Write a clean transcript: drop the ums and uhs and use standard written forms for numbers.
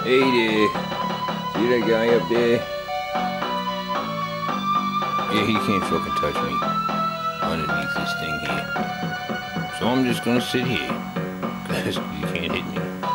Hey there. See that guy up there? Yeah, he can't fucking touch me underneath this thing here. So I'm just gonna sit here, because you can't hit me.